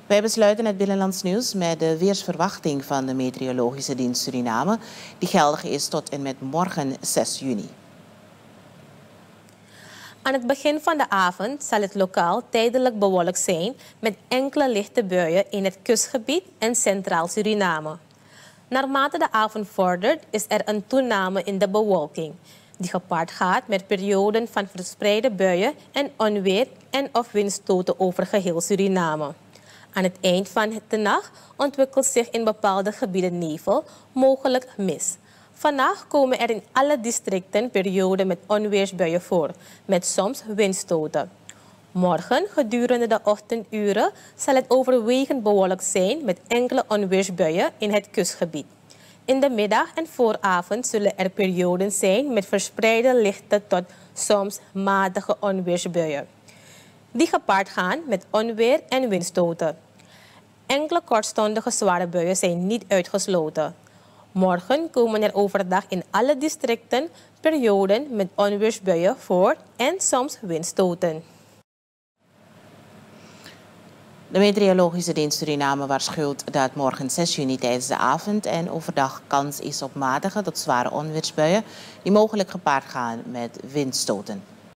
Wij besluiten het Binnenlands Nieuws met de weersverwachting van de Meteorologische Dienst Suriname, die geldig is tot en met morgen 6 juni. Aan het begin van de avond zal het lokaal tijdelijk bewolkt zijn met enkele lichte buien in het kustgebied en centraal Suriname. Naarmate de avond vordert is er een toename in de bewolking, die gepaard gaat met perioden van verspreide buien en onweer en of windstoten over geheel Suriname. Aan het eind van de nacht ontwikkelt zich in bepaalde gebieden nevel, mogelijk mist. Vannacht komen er in alle districten perioden met onweersbuien voor, met soms windstoten. Morgen, gedurende de ochtenduren, zal het overwegend bewolkt zijn met enkele onweersbuien in het kustgebied. In de middag en vooravond zullen er perioden zijn met verspreide lichte tot soms matige onweersbuien, die gepaard gaan met onweer en windstoten. Enkele kortstondige zware buien zijn niet uitgesloten. Morgen komen er overdag in alle districten perioden met onweersbuien voor en soms windstoten. De Meteorologische Dienst Suriname waarschuwt dat morgen 6 juni tijdens de avond en overdag kans is op matige tot zware onweersbuien die mogelijk gepaard gaan met windstoten.